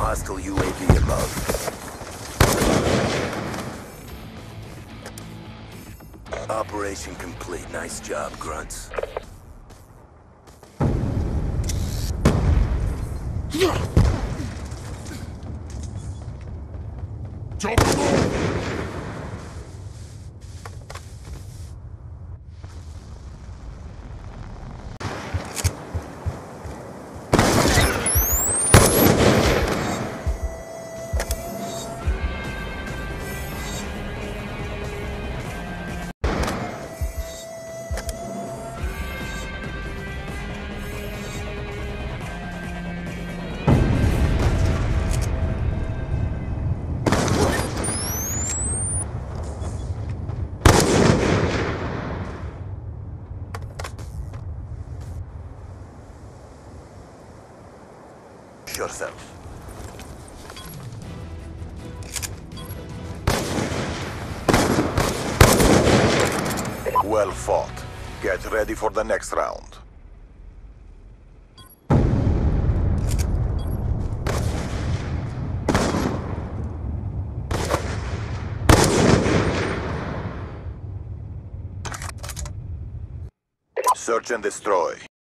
Hostile UAV above. Operation complete. Nice job, grunts. Job alone! Yourself. Well fought. Get ready for the next round. Search and destroy.